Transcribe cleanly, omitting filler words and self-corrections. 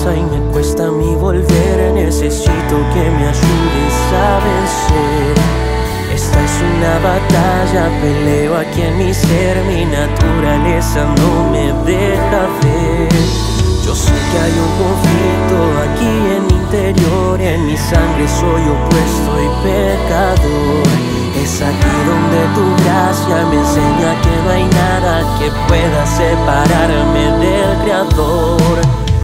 pasa y me cuesta a mí volver. Necesito que me ayudes a vencer. Esta es una batalla, peleo aquí en mi ser. Mi naturaleza no me deja ver. Yo sé que hay un conflicto aquí en mi interior. En mi sangre soy opuesto y pecador. Es aquí donde tu gracia me enseña que no hay nada que pueda separarme del Creador.